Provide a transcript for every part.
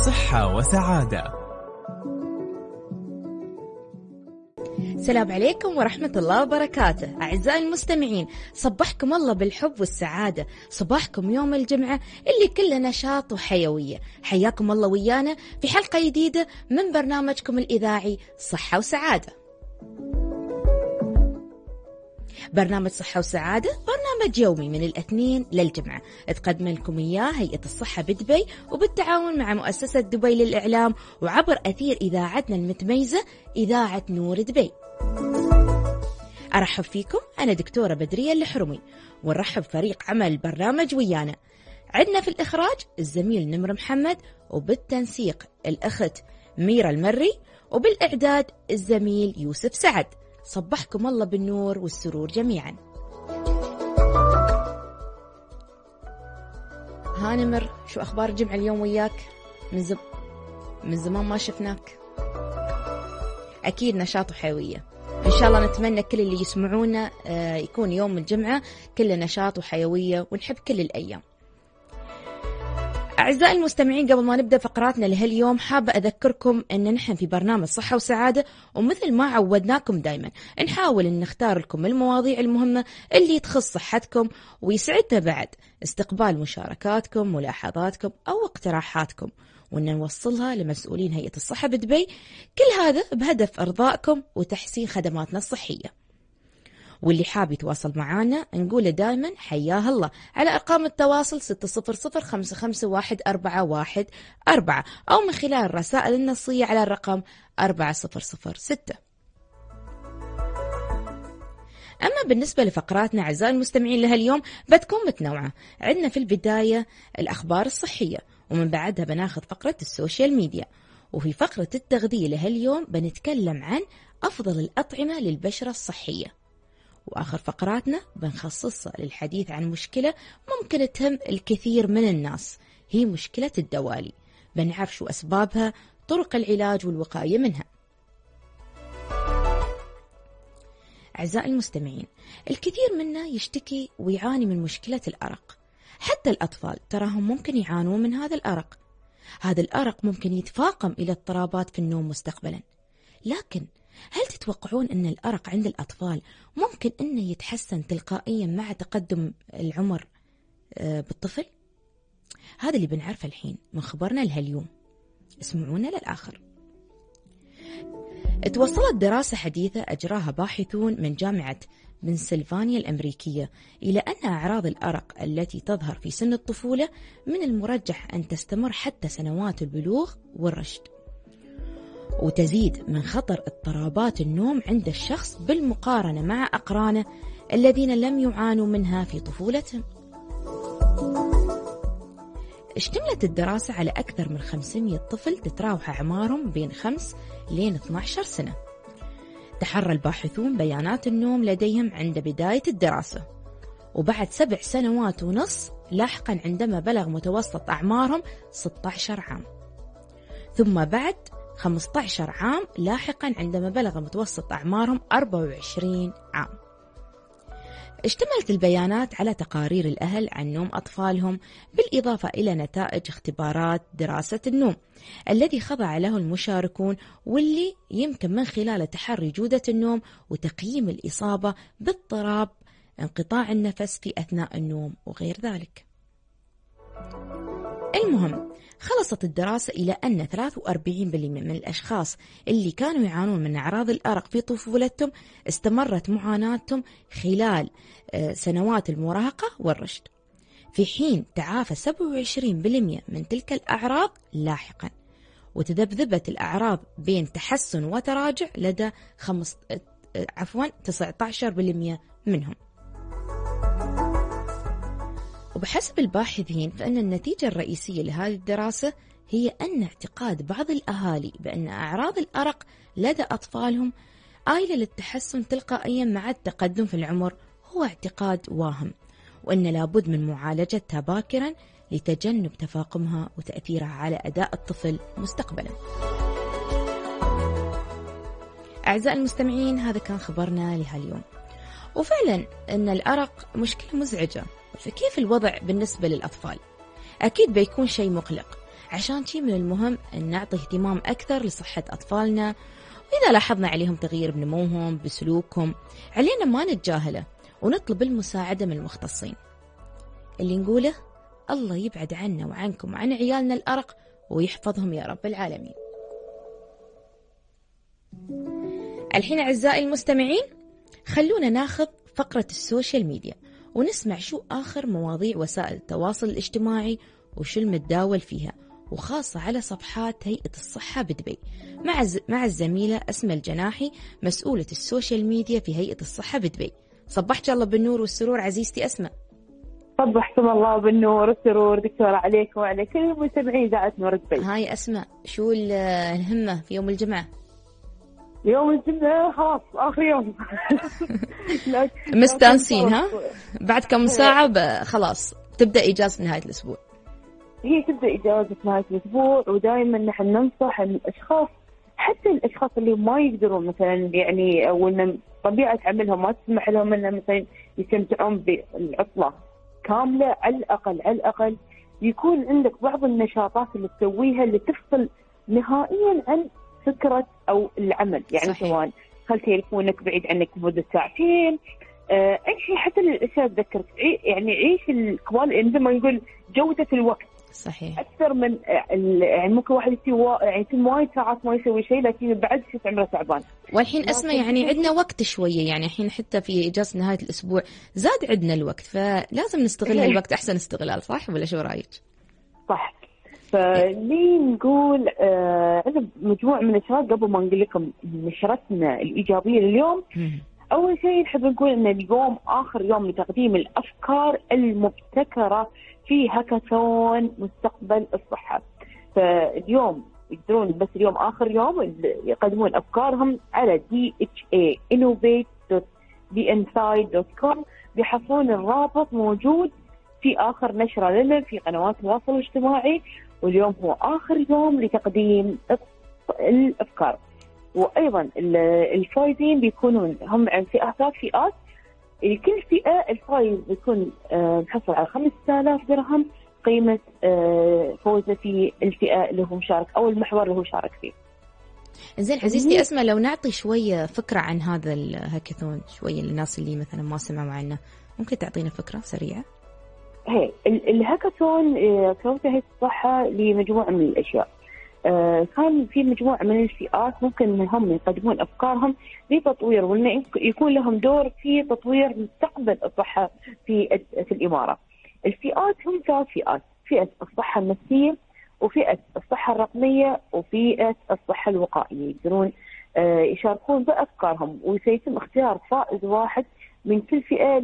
صحة وسعادة. السلام عليكم ورحمة الله وبركاته. أعزائي المستمعين، صبحكم الله بالحب والسعادة. صباحكم يوم الجمعة اللي كله نشاط وحيوية. حياكم الله ويانا في حلقة جديدة من برنامجكم الإذاعي صحة وسعادة. برنامج صحة وسعادة برنامج يومي من الاثنين للجمعة، تقدم لكم إياه هيئة الصحة بدبي وبالتعاون مع مؤسسة دبي للإعلام وعبر أثير إذاعتنا المتميزة إذاعة نور دبي. أرحب فيكم، أنا دكتورة بدرية الحرمي، ونرحب فريق عمل البرنامج ويانا. عندنا في الإخراج الزميل نمر محمد، وبالتنسيق الأخت ميرا المري، وبالإعداد الزميل يوسف سعد. صبحكم الله بالنور والسرور جميعا. هانمر، شو أخبار الجمعة اليوم وياك؟ من زمان ما شفناك. أكيد نشاط وحيوية. إن شاء الله نتمنى كل اللي يسمعونا يكون يوم الجمعة كله نشاط وحيوية، ونحب كل الأيام. أعزائي المستمعين، قبل ما نبدأ فقراتنا لهاليوم حابة أذكركم أن نحن في برنامج صحة وسعادة، ومثل ما عودناكم دايما نحاول أن نختار لكم المواضيع المهمة اللي تخص صحتكم، ويسعدنا بعد استقبال مشاركاتكم، ملاحظاتكم أو اقتراحاتكم، وأن نوصلها لمسؤولين هيئة الصحة بدبي، كل هذا بهدف إرضائكم وتحسين خدماتنا الصحية. واللي حاب يتواصل معنا نقوله دائما حياه الله على أرقام التواصل 600-551-414 أو من خلال الرسائل النصية على الرقم 4006. أما بالنسبة لفقراتنا أعزائي المستمعين لها اليوم بتكون متنوعة. عندنا في البداية الأخبار الصحية، ومن بعدها بناخذ فقرة السوشيال ميديا، وفي فقرة التغذية لها اليوم بنتكلم عن أفضل الأطعمة للبشرة الصحية، وآخر فقراتنا بنخصصها للحديث عن مشكلة ممكن تهم الكثير من الناس، هي مشكلة الدوالي. بنعرف شو أسبابها، طرق العلاج والوقاية منها. أعزائي المستمعين، الكثير منا يشتكي ويعاني من مشكلة الأرق. حتى الأطفال تراهم ممكن يعانون من هذا الأرق. هذا الأرق ممكن يتفاقم إلى اضطرابات في النوم مستقبلا. لكن هل تتوقعون أن الأرق عند الأطفال ممكن أنه يتحسن تلقائيا مع تقدم العمر بالطفل؟ هذا اللي بنعرفه الحين من خبرنا لهاليوم. اسمعونا للآخر. توصلت دراسة حديثة أجراها باحثون من جامعة بنسلفانيا الأمريكية إلى أن أعراض الأرق التي تظهر في سن الطفولة من المرجح أن تستمر حتى سنوات البلوغ والرشد، وتزيد من خطر اضطرابات النوم عند الشخص بالمقارنة مع أقرانه الذين لم يعانوا منها في طفولتهم. اشتملت الدراسة على أكثر من 500 طفل تتراوح أعمارهم بين 5 لين 12 سنة. تحرى الباحثون بيانات النوم لديهم عند بداية الدراسة، وبعد 7 سنوات ونص لاحقا عندما بلغ متوسط أعمارهم 16 عام، ثم بعد 15 عام لاحقا عندما بلغ متوسط أعمارهم 24 عام. اشتملت البيانات على تقارير الأهل عن نوم أطفالهم، بالإضافة إلى نتائج اختبارات دراسة النوم الذي خضع له المشاركون، واللي يمكن من خلال تحري جودة النوم وتقييم الإصابة باضطراب انقطاع النفس في أثناء النوم وغير ذلك. المهم، خلصت الدراسة إلى أن 43% من الأشخاص اللي كانوا يعانون من أعراض الأرق في طفولتهم استمرت معاناتهم خلال سنوات المراهقة والرشد، في حين تعافى 27% من تلك الأعراض لاحقا، وتذبذبت الأعراض بين تحسن وتراجع لدى 19% منهم. وبحسب الباحثين فإن النتيجة الرئيسية لهذه الدراسة هي أن اعتقاد بعض الأهالي بأن أعراض الأرق لدى أطفالهم آيلة للتحسن تلقائيا مع التقدم في العمر هو اعتقاد واهم، وأن لابد من معالجتها باكرا لتجنب تفاقمها وتأثيرها على أداء الطفل مستقبلا. أعزائي المستمعين، هذا كان خبرنا لهاليوم. وفعلا أن الأرق مشكلة مزعجة، فكيف الوضع بالنسبة للأطفال؟ أكيد بيكون شيء مقلق، عشان شي من المهم أن نعطي اهتمام أكثر لصحة أطفالنا، وإذا لاحظنا عليهم تغيير بنموهم بسلوكهم علينا ما نتجاهله ونطلب المساعدة من المختصين. اللي نقوله الله يبعد عنا وعنكم وعن عيالنا الأرق ويحفظهم يا رب العالمين. الحين أعزائي المستمعين خلونا ناخذ فقرة السوشيال ميديا ونسمع شو آخر مواضيع وسائل التواصل الاجتماعي وشو المتداول فيها، وخاصة على صفحات هيئة الصحة بدبي مع الزميلة أسماء الجناحي مسؤولة السوشيال ميديا في هيئة الصحة بدبي. صبحت الله بالنور والسرور عزيزتي أسماء. صبحكم الله بالنور والسرور دكتورة عليك وعلى كل المستمعين إذاعة نور دبي. هاي أسماء، شو الهمة في يوم الجمعة؟ يوم الجمعة خلاص آخر يوم. مستانسين ها؟ بعد كم ساعة خلاص تبدأ إجازة نهاية الأسبوع. هي تبدأ إجازة نهاية الأسبوع، ودائما نحن ننصح الأشخاص، حتى الأشخاص اللي ما يقدرون مثلا يعني أو إن طبيعة عملهم ما تسمح لهم إنهم مثلا يستمتعون بالعطلة كاملة، على الأقل يكون عندك بعض النشاطات اللي تسويها اللي تفصل نهائيا عن فكرة أو العمل. يعني سواء خل تليفونك بعيد عنك لمدة ساعتين، أي شيء حتى الأشياء تذكرك يعني عيش زي ما نقول جودة الوقت. صحيح. أكثر من يعني ممكن واحد يسوي يعني وايد ساعات ما يسوي شيء، لكن بعد شو عمره تعبان. والحين أسمع يعني عندنا وقت شوية، يعني الحين حتى في إجازة نهاية الأسبوع زاد عندنا الوقت، فلازم نستغل الوقت أحسن استغلال، صح ولا شو رأيك؟ صح. فليه نقول عندنا مجموعة من الأشياء قبل ما نقول لكم نشرتنا الإيجابية لليوم. أول شيء نحب نقول أن اليوم آخر يوم لتقديم الأفكار المبتكرة في هاكاثون مستقبل الصحة. فاليوم يقدرون بس اليوم آخر يوم يقدمون أفكارهم على dha.innovate.bnside.com. بيحصلون الرابط موجود في آخر نشرة لنا في قنوات التواصل الاجتماعي، واليوم هو آخر يوم لتقديم الأفكار. وأيضا الفايزين بيكونون هم عن ثلاث فئات. لكل فئة الفايز بيكون محصل على 5000 درهم قيمة فوزه في الفئة اللي هو مشارك أو المحور اللي هو شارك فيه. زين عزيزتي أسماء، لو نعطي شوية فكرة عن هذا الهاكاثون شوية للناس اللي مثلا ما سمعوا عنه، ممكن تعطينا فكرة سريعة؟ هي الهاكاثون كان في هيئة الصحة لمجموعة من الأشياء. كان في مجموعة من الفئات ممكن هم يقدمون أفكارهم لتطوير وإن يكون لهم دور في تطوير مستقبل الصحة في الإمارة. الفئات هم ثلاث فئات: فئة الصحة النفسية، وفئة الصحة الرقمية، وفئة الصحة الوقائية. يقدرون يشاركون بأفكارهم، وسيتم اختيار فائز واحد من كل فئة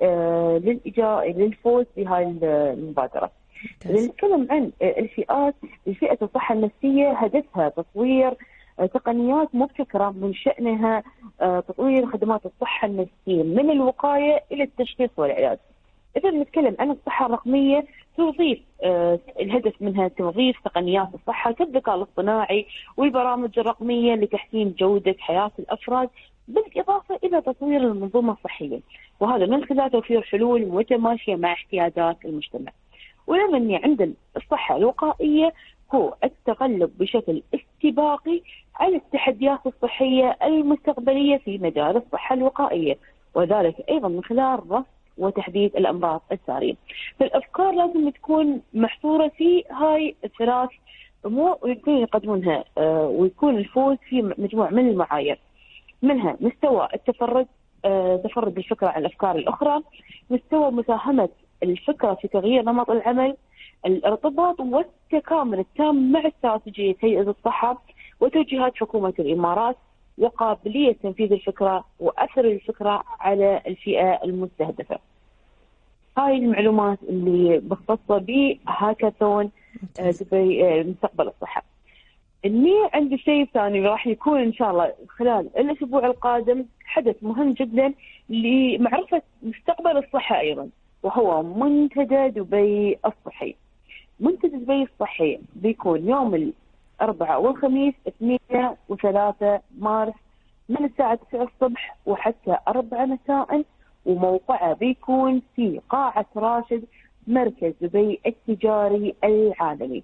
للفوز بهاي المبادرة. نتكلم عن الفئات. الفئة الصحة النفسية هدفها تطوير تقنيات مبتكرة من شأنها تطوير خدمات الصحة النفسية من الوقاية إلى التشخيص والعلاج. إذا نتكلم عن الصحة الرقمية توظيف الهدف منها توظيف تقنيات الصحة كالذكاء الاصطناعي والبرامج الرقمية لتحسين جودة حياة الأفراد، بالإضافة إلى تطوير المنظومة الصحية، وهذا من خلال توفير حلول متماشية مع احتياجات المجتمع. ولمن عند الصحة الوقائية هو التغلب بشكل استباقي على التحديات الصحية المستقبلية في مجال الصحة الوقائية، وذلك أيضا من خلال رصد وتحديد الأمراض السارية. فالأفكار لازم تكون محصورة في هاي الثلاث أمور ويكون يقدمونها ويكون الفوز في مجموعة من المعايير، منها مستوى التفرد، تفرد الفكرة عن الأفكار الأخرى، مستوى مساهمة الفكرة في تغيير نمط العمل، الارتباط والتكامل التام مع استراتيجية هيئة الصحة وتوجيهات حكومة الإمارات، وقابلية تنفيذ الفكرة وأثر الفكرة على الفئة المستهدفة. هاي المعلومات اللي بختصة بهاكاثون دبي مستقبل الصحة. إني عندي شيء ثاني راح يكون إن شاء الله خلال الأسبوع القادم، حدث مهم جدا لمعرفة مستقبل الصحة أيضا، وهو منتدى دبي الصحي. منتدى دبي الصحي بيكون يوم الأربعاء والخميس 2 و3 مارس من الساعة 9 الصبح وحتى 4 مساء، وموقعه بيكون في قاعة راشد مركز دبي التجاري العالمي.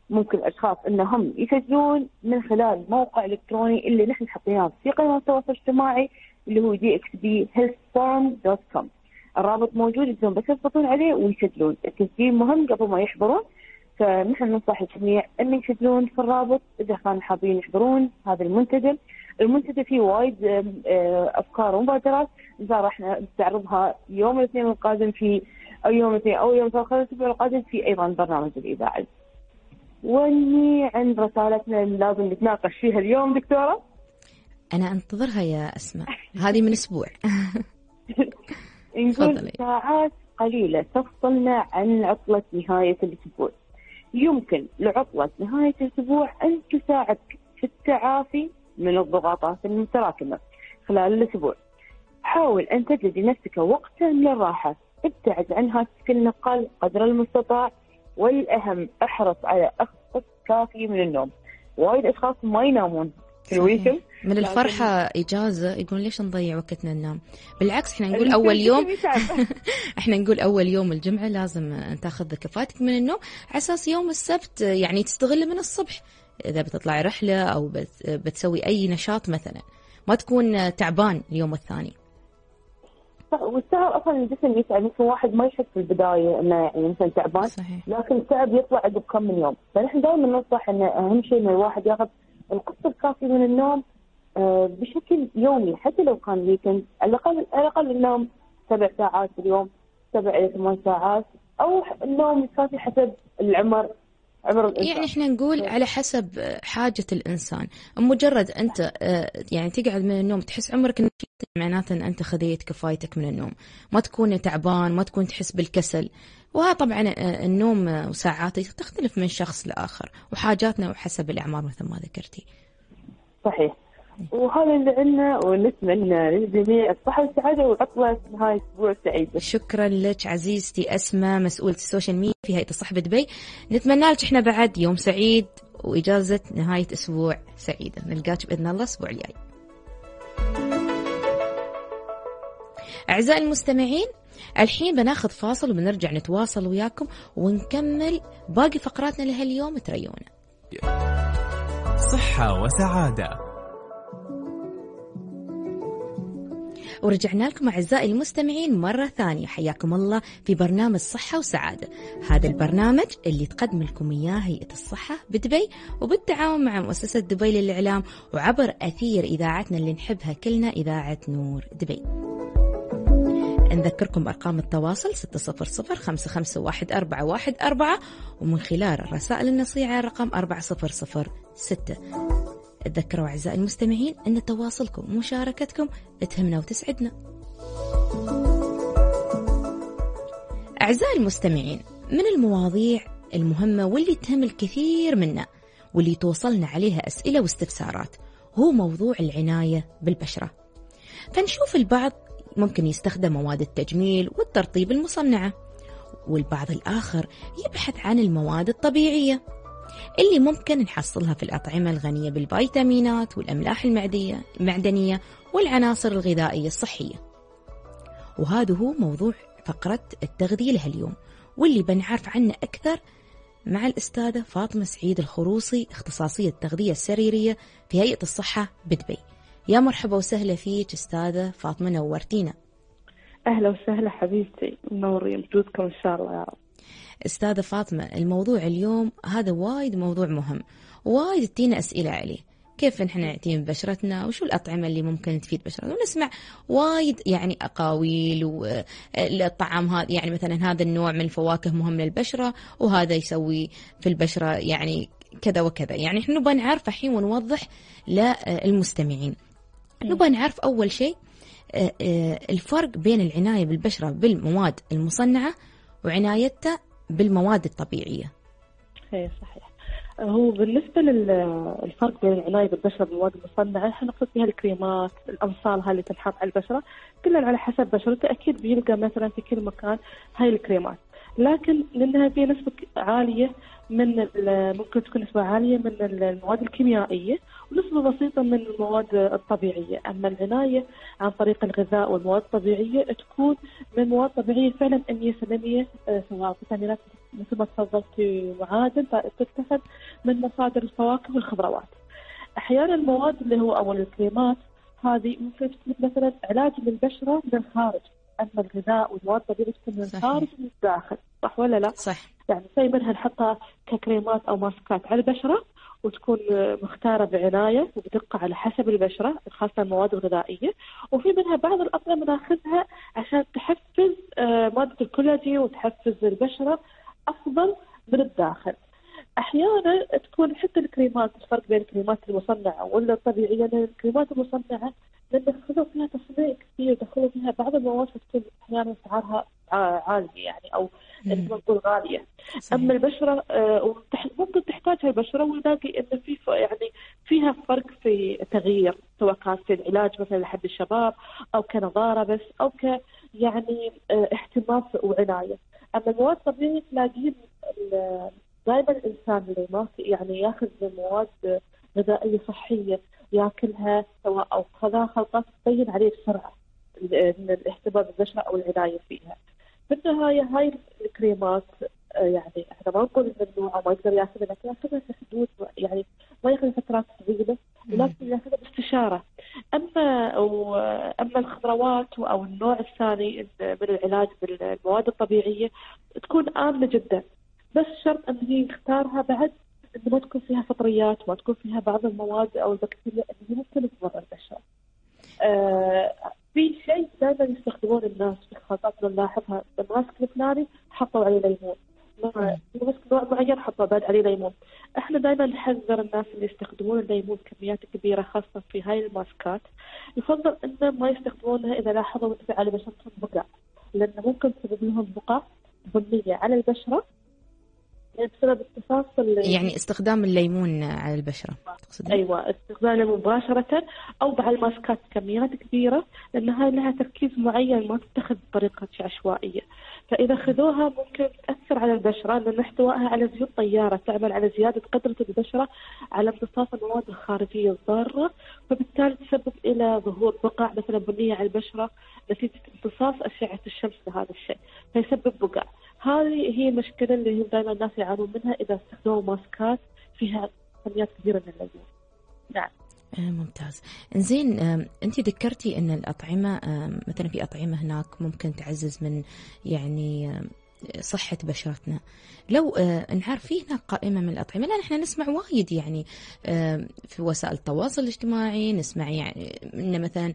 ممكن الأشخاص أنهم يسجلون من خلال موقع إلكتروني اللي نحن حطيناه في قناة التواصل الاجتماعي اللي هو dxbhealthforum.com. الرابط موجود، يقدرون بس يضغطون عليه ويسجلون. التسجيل مهم قبل ما يحضرون، فنحن ننصح الجميع أن يسجلون في الرابط إذا كانوا حابين يحضرون هذا المنتدى. المنتدى فيه وايد أفكار ومبادرات، إن شاء الله راح نستعرضها يوم الاثنين القادم أو يوم الاثنين أو يوم الثلاثاء الأسبوع القادم في أيضا برنامج الإذاعي. واني عند رسالتنا اللي لازم نتناقش فيها اليوم دكتورة. أنا أنتظرها يا أسماء، هذه من أسبوع. نقول ساعات قليلة تفصلنا عن عطلة نهاية الأسبوع. يمكن لعطلة نهاية الأسبوع أن تساعدك في التعافي من الضغوطات المتراكمة خلال الأسبوع. حاول أن تجد لنفسك وقتا للراحة، ابتعد عن هاتفك النقال قدر المستطاع، والأهم احرص على أخذ كافي من النوم. وايد أشخاص ما ينامون في الويكند من الفرحة إجازة، يقول ليش نضيع وقتنا ننام؟ بالعكس احنا نقول أول يوم احنا نقول أول يوم الجمعة لازم تاخذ كفايتك من النوم، على أساس يوم السبت يعني تستغل من الصبح إذا بتطلع رحلة أو بتسوي أي نشاط مثلا، ما تكون تعبان اليوم الثاني. والتعب اصلا الجسم يتعب، مثل واحد ما يحس في البدايه انه يعني مثلا تعبان، صحيح. لكن التعب يطلع عقب كم من يوم. فنحن دائما ننصح ان اهم شيء ان الواحد ياخذ القسط الكافي من النوم بشكل يومي، حتى لو كان ويكند. على الاقل النوم 7 ساعات في اليوم، 7 إلى 8 ساعات، او النوم الكافي حسب العمر الإنسان. يعني احنا نقول على حسب حاجة الإنسان. مجرد أنت يعني تقعد من النوم تحس عمرك نشيط، معناته أن أنت خذيت كفايتك من النوم، ما تكون تعبان، ما تكون تحس بالكسل. وها طبعا النوم وساعاته تختلف من شخص لآخر، وحاجاتنا وحسب الأعمار مثل ما ذكرتي. صحيح. وهذا اللي عندنا، ونتمنى للجميع الصحة والسعادة وعطلة نهاية أسبوع سعيدة. شكرا لك عزيزتي أسماء، مسؤولة السوشيال ميديا في هيئة الصحة بدبي. نتمنى لك احنا بعد يوم سعيد وإجازة نهاية أسبوع سعيدة. نلقاك بإذن الله الأسبوع الجاي. أعزائي المستمعين، الحين بناخذ فاصل وبنرجع نتواصل وياكم ونكمل باقي فقراتنا لهاليوم. تريونا صحة وسعادة. ورجعنا لكم أعزائي المستمعين مرة ثانية، حياكم الله في برنامج صحة وسعادة. هذا البرنامج اللي تقدم لكم إياه هيئة الصحة بدبي وبالتعاون مع مؤسسة دبي للإعلام، وعبر أثير إذاعتنا اللي نحبها كلنا، إذاعة نور دبي. نذكركم أرقام التواصل 600-551-414، ومن خلال الرسائل النصية على الرقم 4006. تذكروا أعزائي المستمعين أن تواصلكم ومشاركتكم تهمنا وتسعدنا. أعزائي المستمعين، من المواضيع المهمة واللي تهم الكثير منا واللي توصلنا عليها أسئلة واستفسارات هو موضوع العناية بالبشرة. فنشوف البعض ممكن يستخدم مواد التجميل والترطيب المصنعة، والبعض الآخر يبحث عن المواد الطبيعية اللي ممكن نحصلها في الأطعمة الغنية بالفيتامينات والأملاح المعدنية والعناصر الغذائية الصحية. وهذا هو موضوع فقرة التغذية لهاليوم، واللي بنعرف عنه أكثر مع الأستاذة فاطمة سعيد الخروصي، اختصاصية التغذية السريرية في هيئة الصحة بدبي. يا مرحبا وسهلا فيك أستاذة فاطمة، نورتينا. أهلا وسهلا حبيبتي، منورين وجودكم إن شاء الله يا رب. أستاذة فاطمة، الموضوع اليوم هذا وايد موضوع مهم، وايد تينا أسئلة عليه، كيف نحن نعتني ببشرتنا، وشو الأطعمة اللي ممكن تفيد بشرتنا، ونسمع وايد يعني أقاويل والطعام هذا، يعني مثلا هذا النوع من الفواكه مهم للبشرة، وهذا يسوي في البشرة يعني كذا وكذا. يعني احنا نبغى نعرف الحين ونوضح للمستمعين. نبغى نعرف أول شيء الفرق بين العناية بالبشرة بالمواد المصنعة وعنايتها بالمواد الطبيعية. ايه صحيح. هو بالنسبة للفرق بين العناية بالبشرة بالمواد المصنعة، احنا نقصد فيها الكريمات، الأمصال هاي اللي تنحط على البشرة، كلها على حسب بشرته أكيد بيلقى مثلا في كل مكان هاي الكريمات، لكن لأنها فيها نسبة عالية من ممكن تكون نسبة عالية من المواد الكيميائية ونسبة بسيطة من المواد الطبيعية. أما العناية عن طريق الغذاء والمواد الطبيعية تكون من مواد طبيعية فعلا 100%، سواء فيتامينات مثل ما تفضلتي معادن تتخذ من مصادر الفواكه والخضروات. أحيانا المواد اللي هو أو الكريمات هذه ممكن تكون مثلا علاج للبشرة من الخارج، أما الغذاء والمواد الطبيعية تكون من الخارج ومن الداخل، صح ولا لا؟ صح. يعني شيء منها نحطها ككريمات أو ماسكات على البشرة وتكون مختارة بعناية وبدقة على حسب البشرة، خاصة المواد الغذائية. وفي منها بعض الأطعمة ناخذها عشان تحفز مادة الكولاجين وتحفز البشرة أفضل من الداخل. أحيانا تكون حتى الكريمات، الفرق بين الكريمات المصنعة ولا الطبيعية، لأن الكريمات المصنعة يدخلوا فيها تصنيع كثير، يدخلوا فيها بعض المواد تكون أحيانا أسعارها عالية يعني، أو نقول غالية. صحيح. أما البشرة ممكن تحتاجها البشرة ونلاقي إن في يعني فيها فرق في تغيير، سواء كان في العلاج مثلا لحد الشباب أو كنظارة بس أو يعني اهتمام وعناية. أما المواد الطبيعية تلاقين دائما الإنسان اللي ما يعني ياخذ مواد غذائية صحية ياكلها سواء أو خذها خلطات تبين عليه بسرعة من الاهتمام بالبشرة أو العناية فيها. في النهاية هاي الكريمات يعني احنا ما نقول ممنوعة ما يقدر ياخذها، لكن ياخذها في حدود يعني ما ياخذ فترات طويلة، ولكن ياخذها باستشارة. أما الخضروات أو النوع الثاني من العلاج بالمواد الطبيعية تكون آمنة جدا، بس شرط أن هي يختارها بعد إنه ما تكون فيها فطريات، ما تكون فيها بعض المواد أو البكتيريا اللي ممكن تضر البشرة. في شيء دائما يستخدمون الناس في الخلطات نلاحظها، الماسك الفلاني حطوا عليه ليمون، نوع معين حطوا بعد عليه ليمون. احنا دائما نحذر الناس اللي يستخدمون الليمون كميات كبيرة خاصة في هاي الماسكات، يفضل إنه ما يستخدمونها إذا لاحظوا إن على بشرتهم بقع، لأنه ممكن تسبب لهم بقع بنية على البشرة بسبب امتصاص يعني استخدام الليمون على البشرة تقصدين؟ أيوة، استخدامه مباشرة أو بعد ماسكات كميات كبيرة، لأن هاي لها تركيز معين ما تتخذ بطريقة عشوائية، فإذا خذوها ممكن تأثر على البشرة، لأن احتوائها على زيوت طيارة تعمل على زيادة قدرة البشرة على امتصاص المواد الخارجية الضارة، فبالتالي تسبب إلى ظهور بقع مثلا بنية على البشرة نتيجة امتصاص أشعة الشمس لهذا الشيء، فيسبب بقع. هذه هي المشكلة اللي دائما الناس يعانون منها إذا استخدموا ماسكات فيها كميات كبيرة من الليمون. نعم. ممتاز. إنزين، أنت ذكرتي أن الأطعمة مثلا في أطعمة هناك ممكن تعزز من يعني صحة بشرتنا. لو نعرف في هناك قائمة من الأطعمة، لأن احنا نسمع وايد يعني في وسائل التواصل الاجتماعي نسمع يعني إن مثلا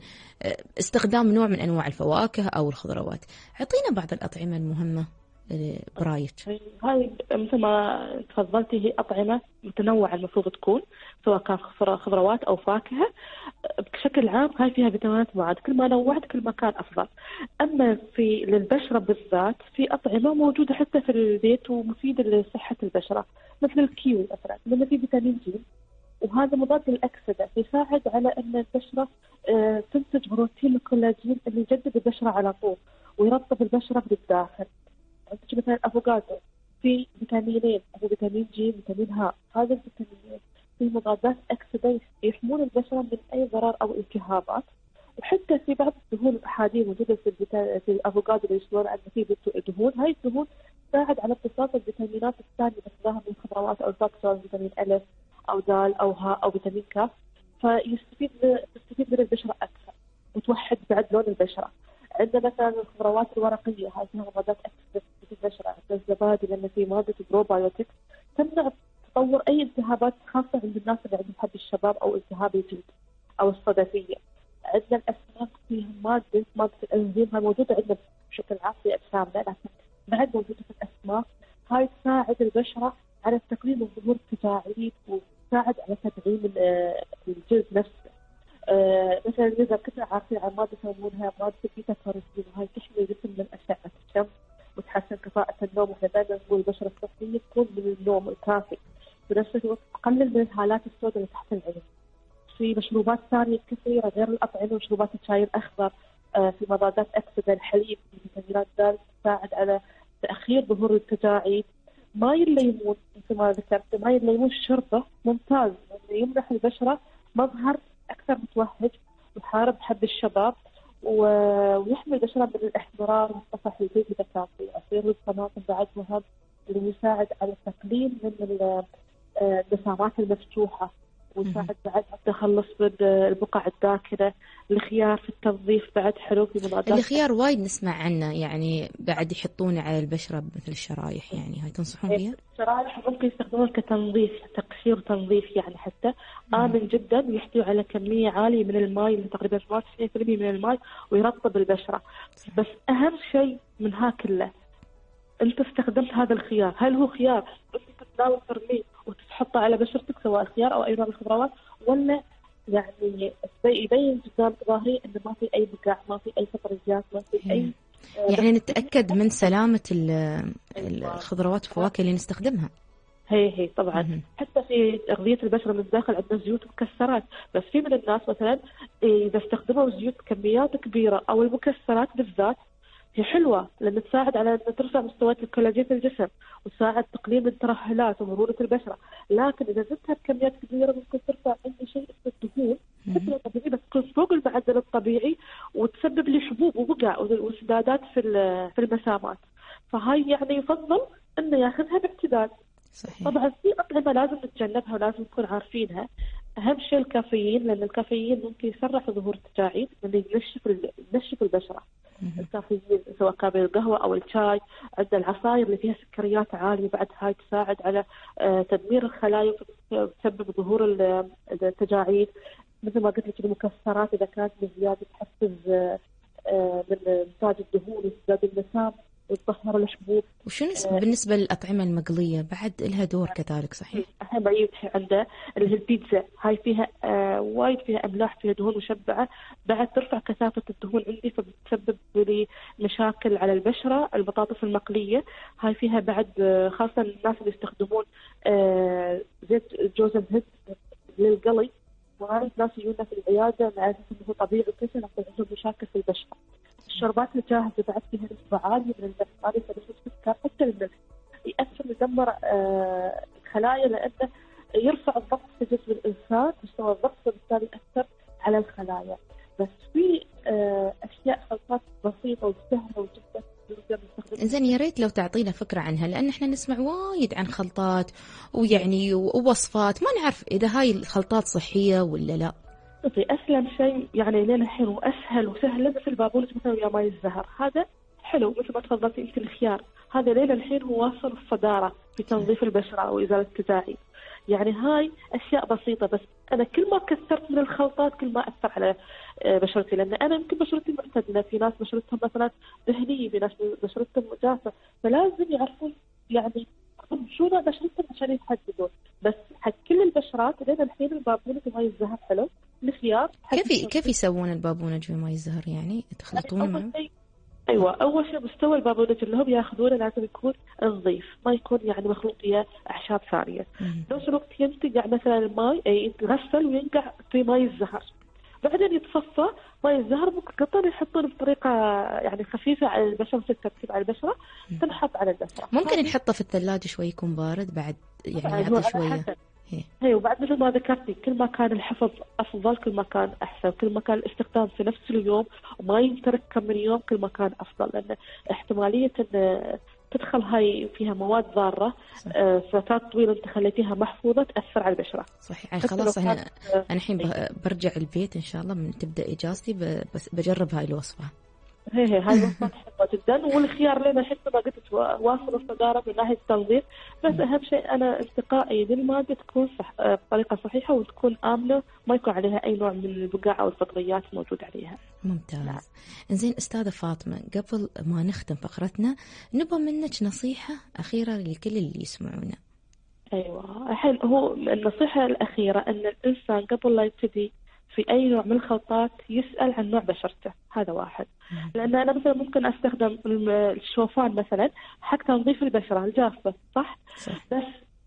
استخدام نوع من أنواع الفواكه أو الخضروات. أعطينا بعض الأطعمة المهمة برايك. هاي مثل ما تفضلتي هي أطعمة متنوعة المفروض تكون، سواء كان خضروات أو فاكهة. بشكل عام هاي فيها فيتامينات معاد، كل ما نوعت كل ما كان أفضل. أما في للبشرة بالذات في أطعمة موجودة حتى في البيت ومفيدة لصحة البشرة، مثل الكيوي مثلا لأنه فيه فيتامين جي، وهذا مضاد للأكسدة، يساعد على أن البشرة تنتج بروتين الكولاجين اللي يجدد البشرة على طول ويرطب البشرة بالداخل. عندك مثلا الافوكادو في فيتامينين، فيتامين جي وفيتامين ها، هذا الفيتامينين في مضادات اكسده يحمون البشره من اي ضرر او التهابات. وحتى في بعض الدهون الاحاديه موجوده في الافوكادو اللي يشملون ان في دهون، هاي الدهون تساعد على امتصاص الفيتامينات الثانيه مثلها من الخضروات او الفاكهه، فيتامين الف او دال او ها او فيتامين كاف، تستفيد من البشره اكثر وتوحد بعد لون البشره. عندنا مثلا الخضروات الورقيه، هاي فيها مضادات اكسده في البشره، عندنا الزبادي لان في ماده بروبايوتكس تمنع تطور اي التهابات، خاصه عند الناس اللي عندهم حب الشباب او التهاب الجلد او الصدفيه. عندنا الاسماك فيها ماده الانزيم، هاي موجوده عندنا بشكل عام في اجسامنا، لكن بعد موجوده في الاسماك، هاي تساعد البشره على التقليل الظهور التجاعيد وتساعد على تدعيم الجلد نفسه. مثلا إذا كنتوا عارفين عن مادة يسمونها مادة البيتا كاروتين، وهي تحمي الجسم من أشعة الشمس وتحسن كفاءة النوم. وإحنا دائما نقول البشرة الصحية تكون من النوم الكافي، بنفس الوقت تقلل من الهالات السوداء اللي تحت العين. في مشروبات ثانية كثيرة غير الأطعمة، مشروبات الشاي الأخضر، في مضادات أكسدة، الحليب، في فيتامينات د تساعد على تأخير ظهور التجاعيد. ماي الليمون مثل ما ذكرت، ماي الليمون شربه ممتاز لأنه يمنح البشرة مظهر أكثر متوهج وحارب حب الشباب، ويحمي البشرة من الاحمرار والصفح الجلد إذا كان في عصير الطماطم بعد مهم، اللي يساعد على التقليل من النسامات المفتوحة، ويساعد بعد على التخلص من البقع الداكنة. الخيار في التنظيف بعد حلو في مضادات. الخيار وايد نسمع عنه، يعني بعد يحطونه على البشرة مثل الشرايح، يعني هاي تنصحون فيها؟ الشرايح ممكن يستخدمون كتنظيف، تقشير تنظيف يعني، حتى آمن جدا، يحتوي على كمية عالية من الماء اللي تقريبا 98% من الماء، ويرطب البشرة. بس أهم شيء من ها كله، أنت استخدمت هذا الخيار، هل هو خيار بس تتناول ترميه وتحطه على بشرتك سواء الخيار أو أي نوع من الخضروات، ولا يعني يبين قدام ظاهري إنه ما في أي بقع، ما في أي فطريات، ما في أي يعني نتأكد من سلامة الخضروات والفواكه اللي نستخدمها. هي طبعا. حتى في أغذية البشرة من الداخل عندنا زيوت ومكسرات، بس في من الناس مثلا إذا استخدموا الزيوت كميات كبيرة أو المكسرات بالذات، هي حلوة لأن تساعد على أن ترفع مستويات الكولاجين في الجسم، وتساعد تقليل الترهلات ومرونة البشرة. لكن إذا زدتها بكميات كبيرة ممكن ترفع عندي شيء اسمه الدهون، حتى طبيعي بس تكون فوق المعدل الطبيعي، وتسبب لي حبوب وبقع وسدادات في المسامات. فهاي يعني يفضل أنه ياخذها باعتدال. صحيح. طبعا في أطعمة لازم نتجنبها ولازم نكون عارفينها. أهم شيء الكافيين، لأن الكافيين ممكن يسرع ظهور التجاعيد، لأنه ينشف البشرة. الكافيين سواء كان القهوة أو الشاي، عندنا العصائر اللي فيها سكريات عالية بعد، هاي تساعد على تدمير الخلايا وتسبب ظهور التجاعيد. مثل ما قلت لك المكسرات إذا كانت بزيادة تحفز من إنتاج الدهون وازدياد المسام وتظهر الحبوب. وشو بالنسبة للأطعمة المقلية بعد لها دور كذلك؟ صحيح. أهم عيب عنده اللي هي البيتزا، هاي فيها وايد فيها أملاح، فيها دهون مشبعة، بعد ترفع كثافة الدهون عندي، فبتسبب لي مشاكل على البشرة. البطاطس المقلية هاي فيها بعد، خاصة الناس اللي يستخدمون زيت جوز الهند للقلي، وهاي الناس يجونا في العيادة مع أساس إنه هو طبيعي وكذا، لكن عندهم مشاكل في البشرة. الشربات الجاهزة بعد فيها نسبة عالية من الملح، نسبة السكر، حتى الملح يأثر يدمر الخلايا، لأنه يرفع الضغط في جسم الإنسان، مستوى الضغط، وبالتالي يأثر على الخلايا. بس في أشياء خلطات بسيطة وسهلة وجدا نقدر نستخدمها. إنزين يا ريت لو تعطينا فكرة عنها، لأن إحنا نسمع وايد عن خلطات ويعني ووصفات، ما نعرف إذا هاي الخلطات صحية ولا لا. في أسلم شيء يعني لين الحين وأسهل وسهل مثل بابونج مثلا ويا ماي الزهر، هذا حلو مثل ما تفضلتي أنت. الخيار هذا لين الحين هو واصل الصدارة في تنظيف البشرة وإزالة التجاعيد. يعني هاي أشياء بسيطة، بس أنا كل ما كثرت من الخلطات كل ما أثر على بشرتي، لأن أنا يمكن بشرتي معتدلة، في ناس بشرتهم مثلا دهنية، في ناس بشرتهم جافة، فلازم يعرفون يعني شو نوع بشرتهم عشان يحددون. بس حق كل البشرات لين الحين البابونج وماي الزهر حلو. الخيار كيف يسوون البابونج وماي الزهر؟ يعني تخلطون معه؟ ايوه، اول شيء مستوى البابونج اللي هم ياخذونه لازم يكون نظيف، ما يكون يعني مخلوط فيها اعشاب ثانيه. نفس الوقت ينتقع مثلا الماء، يتغسل وينقع في ماي الزهر، بعدين يتصفى ماي الزهر مقطن، يحطون بطريقه يعني خفيفه على البشره، في التركيب على البشره، تنحط على البشره. ممكن نحطه في الثلاجه شوي يكون بارد بعد، يعني يعطي شويه. هي وبعد مثل ما ذكرتي، كل ما كان الحفظ أفضل كل ما كان أحسن، كل ما كان الاستخدام في نفس اليوم وما يترك كم من يوم كل ما كان أفضل، لأن احتمالية أن تدخل هاي فيها مواد ضارة فترات طويلة أنت خليتيها محفوظة تأثر على البشرة. صحيح. يعني خلاص أنا الحين برجع البيت إن شاء الله من تبدأ إجازتي بس بجرب هاي الوصفة. هاي الوصفات حلوة جدا، والخيار لنا حتى ما قلت واصل الصدارة من ناحية التنظيف، بس أهم شيء أنا انتقائي للمادة تكون بطريقة صحيحة وتكون آمنة، ما يكون عليها أي نوع من البقع أو الفطريات موجود عليها. ممتاز. إنزين أستاذة فاطمة، قبل ما نختم فقرتنا نبغى منك نصيحة أخيرة لكل اللي يسمعونا. أيوة، الحين هو النصيحة الأخيرة أن الإنسان قبل لا يبتدي في أي نوع من الخلطات يسأل عن نوع بشرته، هذا واحد. لأن أنا مثلا ممكن أستخدم الشوفان مثلا حق تنظيف البشرة الجافة، صح؟ بس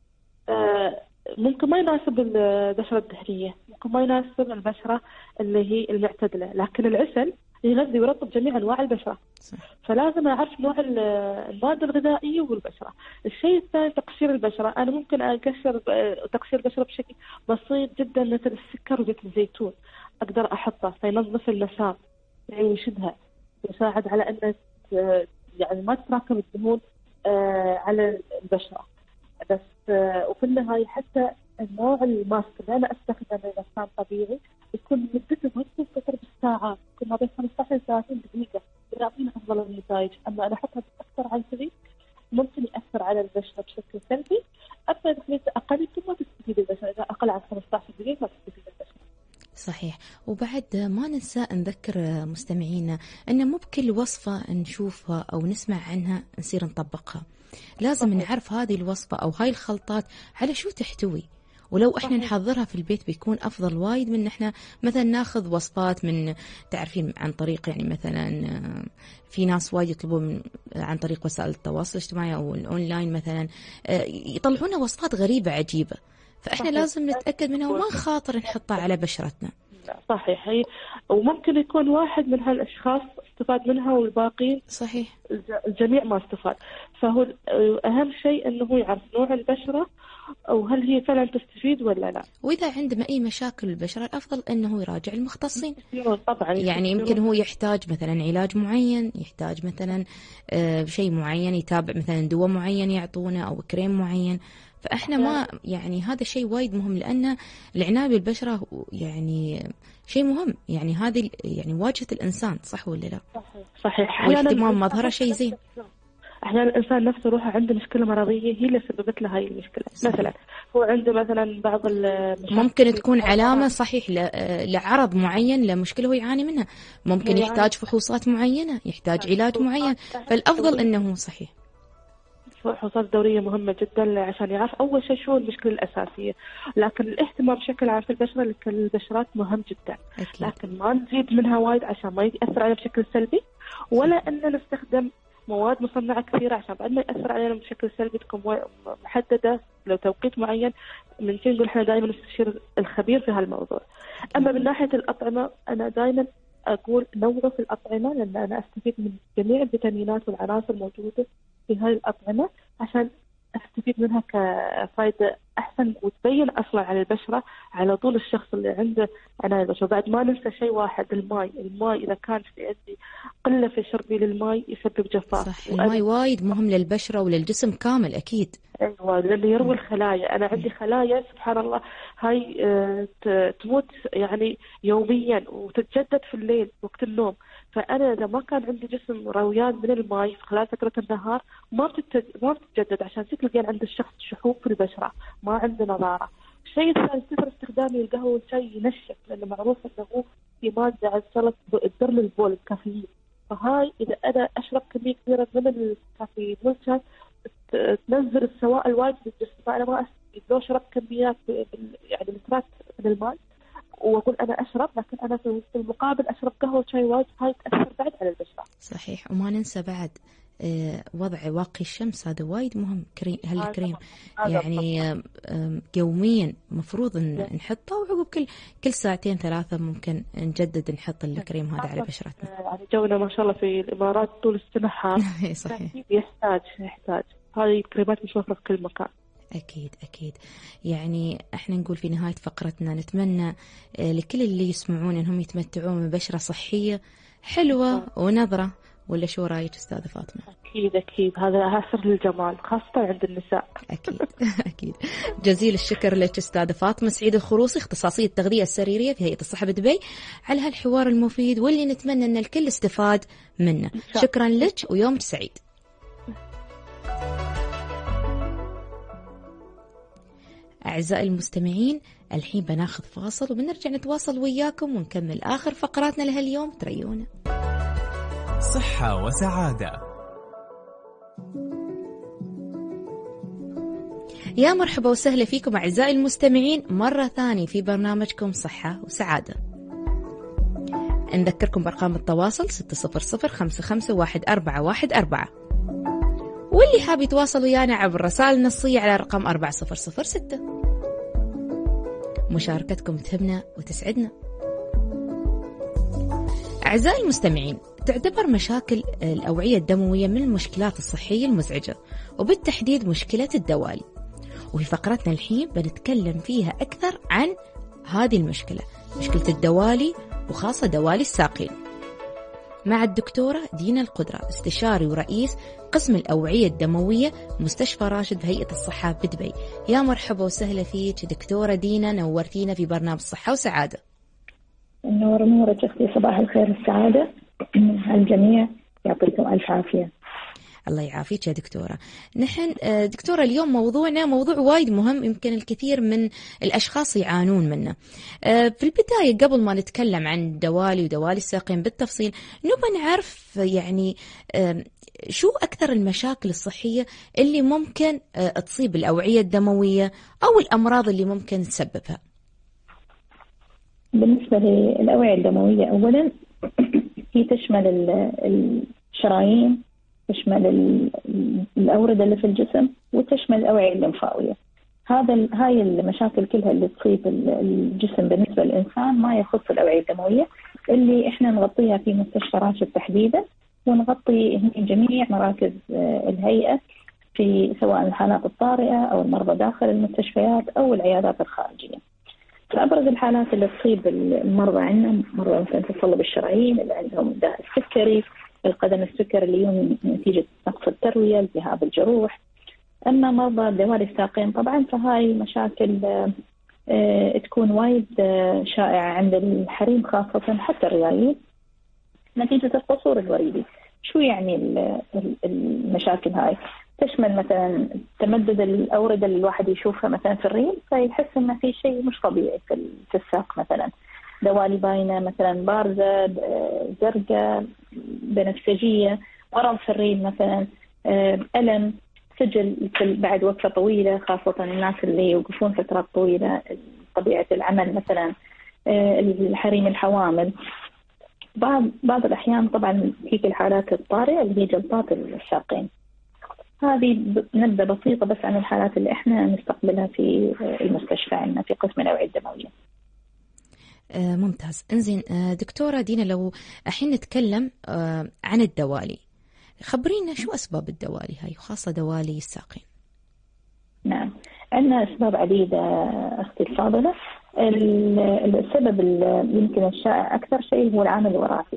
ممكن ما يناسب البشرة الدهنية، ممكن ما يناسب البشرة اللي هي المعتدلة، لكن العسل يغذي ويرطب جميع أنواع البشرة. فلازم أعرف نوع المادة الغذائية والبشرة. الشيء الثاني تقشير البشرة، أنا ممكن أقشر تقشير البشرة بشكل بسيط جدا، مثل السكر وزيت الزيتون أقدر أحطه فينظف المسام، يعني يشدها، يساعد على أن يعني ما تتراكم الدهون على البشرة بس. وفي النهاية حتى النوع الماسك اللي أنا أستخدمه إذا كان طبيعي يكون مدته ما تكون تكثر بالساعات، يكون ما بين 15 ل 30 دقيقة يعطينا أفضل النتائج. أما أنا أحطها أكثر عن كذي ممكن يأثر على البشرة بشكل سلبي. أما إذا خليته أقل يمكن ما تستفيد البشرة، إذا أقل عن 15 دقيقة ما تستفيد البشرة. صحيح. وبعد ما ننسى نذكر مستمعينا أن مو بكل وصفة نشوفها أو نسمع عنها نصير نطبقها، لازم نعرف هذه الوصفة أو هاي الخلطات على شو تحتوي، ولو احنا نحضرها في البيت بيكون افضل وايد من احنا مثلا ناخذ وصفات من تعرفين عن طريق يعني مثلا في ناس وايد يطلبون عن طريق وسائل التواصل الاجتماعي او الاونلاين مثلا يطلعونا وصفات غريبة عجيبة، فاحنا لازم نتاكد منها وما نخاطر نحطها على بشرتنا. صحيح. هي وممكن يكون واحد من هالاشخاص استفاد منها والباقيين صحيح الجميع ما استفاد. فهو اهم شيء انه هو يعرف نوع البشره او هل هي فعلا تستفيد ولا لا. واذا عنده اي مشاكل البشره الافضل انه يراجع المختصين. طبعا يعني يمكن هو يحتاج مثلا علاج معين، يحتاج مثلا شيء معين، يتابع مثلا دواء معين يعطونه او كريم معين. فاحنا ما يعني هذا شيء وايد مهم، لأن العناية بالبشرة يعني شيء مهم، يعني هذه يعني واجهة الإنسان، صح ولا لا؟ صحيح. والاهتمام مظهره شيء زين. أحيانا الإنسان نفسه روحه عنده مشكلة مرضية هي اللي سببت له هاي المشكلة. صحيح. مثلا هو عنده مثلا بعض ممكن تكون علامة صحيح لعرض معين لمشكلة هو يعاني منها، ممكن يحتاج فحوصات معينة، يحتاج علاج معين، فالأفضل أنه صحيح فحوصات دورية مهمة جدا عشان يعرف أول شيء شو المشكلة الأساسية. لكن الاهتمام بشكل عام في البشرة لكل البشرات مهم جدا. أكيد. لكن ما نزيد منها وايد عشان ما يأثر عليها بشكل سلبي، ولا أن نستخدم مواد مصنعة كثيرة عشان بعد ما يأثر علينا بشكل سلبي. تكون محددة لو توقيت معين. من شيء نقول إحنا دائما نستشير الخبير في هالموضوع. أما من ناحية الأطعمة أنا دائما أقول نوعوا في الأطعمة، لأن أنا أستفيد من جميع الفيتامينات والعناصر الموجودة في هاي الأطعمة عشان أستفيد منها كفائدة أحسن وتبين أصلا على البشرة على طول الشخص اللي عنده عناية بالبشرة. بعد ما ننسى شيء واحد، الماء إذا كان في عندي قلة في شربي للماء يسبب جفاف. صح. الماء وايد مهم للبشرة وللجسم كامل أكيد. أيوة، لأنه يروي الخلايا. أنا عندي خلايا سبحان الله هاي تموت يعني يوميا وتتجدد في الليل وقت النوم. فأنا إذا ما كان عندي جسم رويان من الماء في خلال فترة النهار ما بتتجدد، عشان تلقين عند الشخص شحوب في البشرة، ما عنده نضارة. الشيء الثالث كثر استخدامي القهوة والشاي ينشف، لأنه معروف أنه في مادة عسلت تدر للبول الكافيين. فهاي إذا أنا أشرب كمية كبيرة من الكافيين والشاي تنزل السوائل وايد في الجسم. فأنا ما لو أشرب كميات يعني لترات من الماء وأقول أنا أشرب، لكن أنا في المقابل أشرب قهوة وشاي وايد، هاي تأثر بعد على البشرة. صحيح. وما ننسى بعد وضع واقي الشمس، هذا وايد مهم. هالكريم يعني يوميا مفروض نحطه، وعقب كل ساعتين ثلاثة ممكن نجدد نحط الكريم هذا على بشرتنا. يعني جونا ما شاء الله في الإمارات طول السنة حار. صحيح. يحتاج هذه الكريمات مش موفرة في كل مكان. أكيد. يعني احنا نقول في نهاية فقرتنا نتمنى لكل اللي يسمعون انهم يتمتعون ببشرة صحية حلوة ونظرة، ولا شو رايك أستاذة فاطمة؟ أكيد هذا سر الجمال خاصة عند النساء. أكيد. جزيل الشكر لك أستاذة فاطمة سعيد الخروصي، اختصاصية التغذية السريرية في هيئة الصحة بدبي، على هالحوار المفيد واللي نتمنى أن الكل استفاد منه. شكرا لك ويومك سعيد. أعزائي المستمعين، الحين بناخذ فاصل وبنرجع نتواصل وياكم ونكمل آخر فقراتنا لهاليوم. تريونا صحة وسعادة. يا مرحبا وسهلا فيكم أعزائي المستمعين مرة ثانية في برنامجكم صحة وسعادة. نذكركم بأرقام التواصل 600-551414، واللي حاب يتواصل ويانا عبر رسائل نصية على رقم 4006. مشاركتكم تهمنا وتسعدنا. أعزائي المستمعين، تعتبر مشاكل الأوعية الدموية من المشكلات الصحية المزعجة، وبالتحديد مشكلة الدوالي. وفي فقرتنا الحين بنتكلم فيها أكثر عن هذه المشكلة، مشكلة الدوالي وخاصة دوالي الساقين. مع الدكتورة دينا القدرة، استشاري ورئيس قسم الأوعية الدموية مستشفى راشد بهيئة الصحة بدبي. يا مرحبا وسهلا فيك دكتورة دينا، نورتينا في برنامج صحة وسعادة. نورك أختي، صباح الخير والسعادة على الجميع، يعطيكم ألف عافية. الله يعافيك يا دكتورة. نحن دكتورة اليوم موضوعنا موضوع وايد مهم، يمكن الكثير من الأشخاص يعانون منه. في البداية قبل ما نتكلم عن دوالي ودوالي الساقين بالتفصيل، نبغى نعرف يعني شو أكثر المشاكل الصحية اللي ممكن تصيب الأوعية الدموية أو الأمراض اللي ممكن تسببها. بالنسبة للأوعية الدموية أولا هي تشمل الشرايين، تشمل الأوردة اللي في الجسم، وتشمل الأوعية الليمفاوية. هاي المشاكل كلها اللي تصيب الجسم بالنسبة للإنسان ما يخص الأوعية الدموية، اللي إحنا نغطيها في مستشفى راشد تحديدا، ونغطي جميع مراكز الهيئة في سواء الحالات الطارئة أو المرضى داخل المستشفيات أو العيادات الخارجية. فأبرز الحالات اللي تصيب المرضى عندنا مرضى مثلا تصلب الشرايين، اللي عندهم داء السكري، القدم السكر اللي يوم نتيجة نقص التروية، التهاب الجروح. أما مرضى دوالي الساقين طبعا فهاي مشاكل تكون وايد شائعة عند الحريم خاصة، حتى الريايل، نتيجة القصور الوريدي. شو يعني المشاكل هاي؟ تشمل مثلا تمدد الأوردة اللي الواحد يشوفها مثلا في الريل، فيحس إن في شيء مش طبيعي في الساق، مثلا دوالي باينة مثلا بارزة، زرقاء، بنفسجية، ورم في الريل مثلا، ألم، سجل بعد وقفة طويلة، خاصة الناس اللي يوقفون فترات طويلة، طبيعة العمل مثلا، الحريم الحوامل. بعض الأحيان طبعا هيك الحالات الطارئة اللي هي جلطات الساقين. هذه نبذة بسيطة بس عن الحالات اللي احنا نستقبلها في المستشفى عندنا في قسم الأوعية الدموية. ممتاز. انزين دكتورة دينا، لو الحين نتكلم عن الدوالي، خبرينا شو أسباب الدوالي هاي، وخاصة دوالي الساقين. نعم، عندنا أسباب عديدة أختي الفاضلة. السبب يمكن الشائع أكثر شيء هو العامل الوراثي.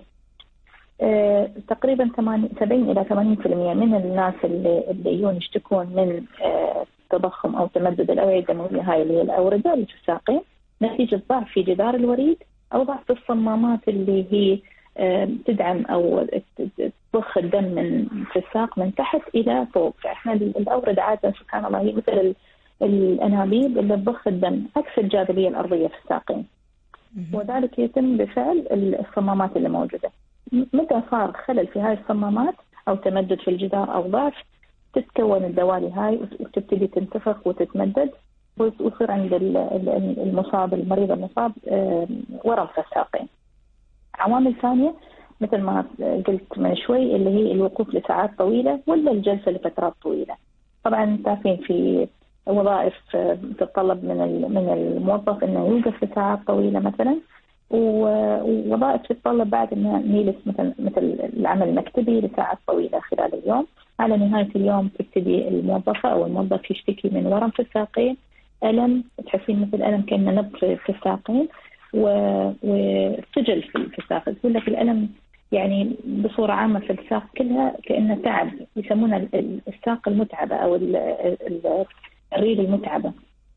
تقريبا 70 إلى 80% من الناس اللي يجون يشتكون من تضخم أو تمدد الأوعية الدموية، هاي اللي هي الأوردة اللي في الساقين، نتيجة ضعف في جدار الوريد أو ضعف في الصمامات اللي هي تدعم أو تضخ الدم من في الساق من تحت إلى فوق. فإحنا الأوردة عادة سبحان الله هي مثل الأنابيب اللي تضخ الدم عكس الجاذبية الأرضية في الساقين، وذلك يتم بفعل الصمامات اللي موجودة. متى صار خلل في هاي الصمامات أو تمدد في الجدار أو ضعف، تتكون الدوالي هاي وتبتدي تنتفخ وتتمدد، ويصير عند المصاب المريض المصاب ورم في الساقين. عوامل ثانية مثل ما قلت من شوي اللي هي الوقوف لساعات طويلة ولا الجلسة لفترات طويلة. طبعا تعرفين في وظائف تتطلب من الموظف انه يوقف لساعات طويلة مثلا، ووظائف تتطلب بعد انه يجلس مثل العمل المكتبي لساعات طويلة خلال اليوم. على نهاية اليوم تبتدي الموظفة او الموظف يشتكي من ورم في الساقين، ألم، تحسين مثل ألم كأنه نبض في الساقين، وسجل في الساق. تقول لك الألم يعني بصورة عامة في الساق كلها كأنه تعب، يسمونها الساق المتعبة أو الريل المتعبة.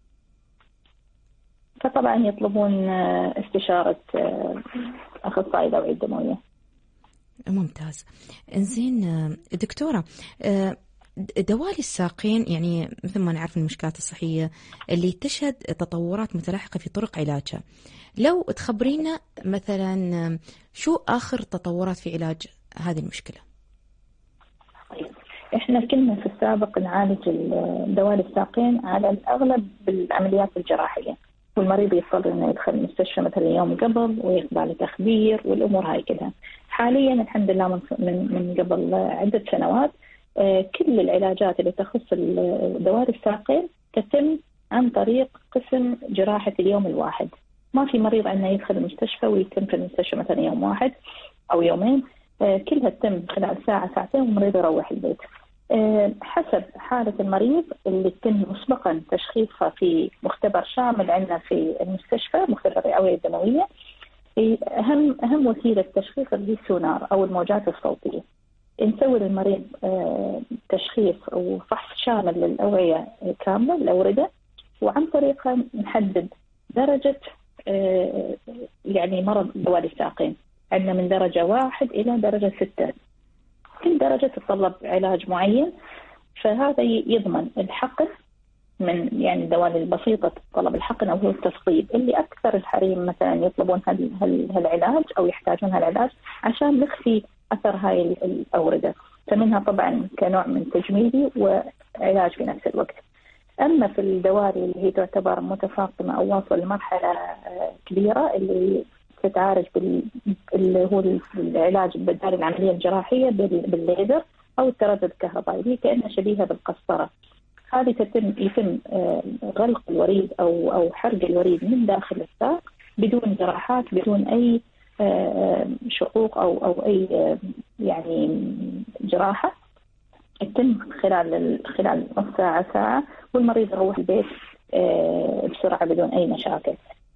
فطبعا يطلبون استشارة أخصائي الأوعية الدموية. ممتاز. إنزين دكتورة، دوالي الساقين يعني مثل ما نعرف المشكلات الصحية اللي تشهد تطورات متلاحقة في طرق علاجها، لو تخبرينا مثلا شو آخر تطورات في علاج هذه المشكلة؟ إحنا كنا في السابق نعالج دوالي الساقين على الأغلب بالعمليات الجراحية، والمريض يضطر إنه يدخل المستشفى مثلا يوم قبل ويخضع لتخدير والأمور هاي كلها. حاليا الحمد لله من قبل عدة سنوات كل العلاجات اللي تخص دوالي الساقين تتم عن طريق قسم جراحة اليوم الواحد. ما في مريض عندنا يدخل المستشفى ويتم في المستشفى مثلا يوم واحد أو يومين، كلها تتم خلال ساعة ساعتين والمريض يروح البيت. حسب حالة المريض اللي تم مسبقا تشخيصها في مختبر شامل عندنا في المستشفى، مختبر الأوعية الدموية، في أهم وسيلة تشخيص اللي هي السونار أو الموجات الصوتية. نسوي للمريض تشخيص أو فحص شامل للأوعية كاملة الأوردة، وعن طريقها نحدد درجة يعني مرض دوالي الساقين. عندنا من درجة 1 إلى درجة 6، كل درجة تتطلب علاج معين، فهذا يضمن الحقن من يعني الدوالي البسيطة تتطلب الحقن أو هو التثقيب، اللي أكثر الحريم مثلا يطلبون هالعلاج أو يحتاجون هالعلاج عشان نخفي أثر هاي الأوردة، فمنها طبعا كنوع من تجميلي وعلاج في نفس الوقت. أما في الدوالي اللي هي تعتبر متفاقمة أو واصلة لمرحلة كبيرة اللي تتعالج اللي هو العلاج بدال العملية الجراحية بالليزر أو التردد الكهربائي، هي كأنها شبيهة بالقسطرة. هذه يتم غلق الوريد أو حرق الوريد من داخل الساق بدون جراحات، بدون أي شقوق أو أي يعني جراحة. يتم خلال نص ساعة والمريض يروح البيت بسرعة بدون أي مشاكل.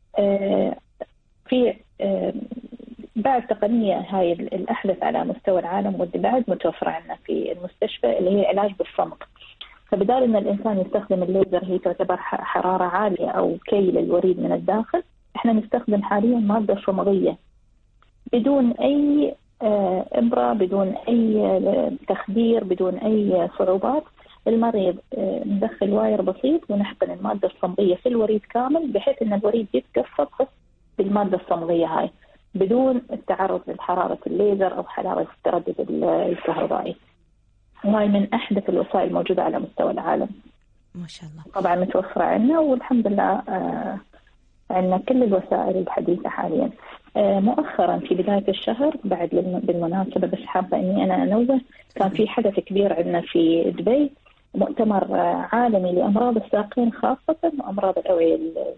في بعد تقنية هاي الأحدث على مستوى العالم واللي بعد متوفرة عندنا في المستشفى اللي هي علاج بالصمغ. فبدال أن الإنسان يستخدم الليزر هي تعتبر حرارة عالية أو كي للوريد من الداخل، إحنا نستخدم حاليا مادة صمغية بدون أي إبرة، بدون أي تخدير، بدون أي صعوبات. المريض ندخل واير بسيط ونحقن المادة الصمغية في الوريد كامل، بحيث أن الوريد يتقصف بس بالمادة الصمغية هاي بدون التعرض لحرارة الليزر أو حرارة التردد الكهربائي. وهي من أحدث الوسائل الموجودة على مستوى العالم. ما شاء الله. طبعا متوفرة عندنا والحمد لله عندنا كل الوسائل الحديثة حاليا. مؤخرا في بداية الشهر بعد بالمناسبة بس حابة أني أنا أنوه، كان في حدث كبير عندنا في دبي، مؤتمر عالمي لأمراض الساقين خاصة وأمراض الأوعية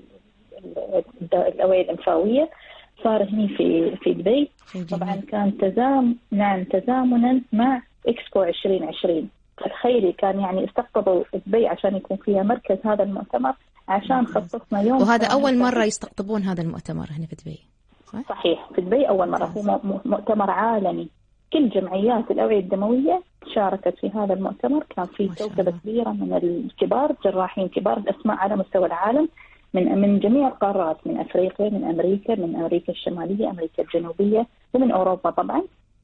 الأنفاوية، صار هنا في دبي. طبعا كان تزامنا مع إكسبو 2020. تخيلي كان يعني استقطبوا دبي عشان يكون فيها مركز هذا المؤتمر، عشان خصصنا يوم. وهذا أول مرة يستقطبون هذا المؤتمر هنا في دبي. صحيح، في دبي أول مرة. هو مؤتمر عالمي، كل جمعيات الأوعية الدموية شاركت في هذا المؤتمر. كان في كوكبة كبيرة من الكبار، جراحين كبار الأسماء على مستوى العالم من جميع القارات، من أفريقيا، من أمريكا الشمالية، أمريكا الجنوبية، ومن أوروبا طبعا.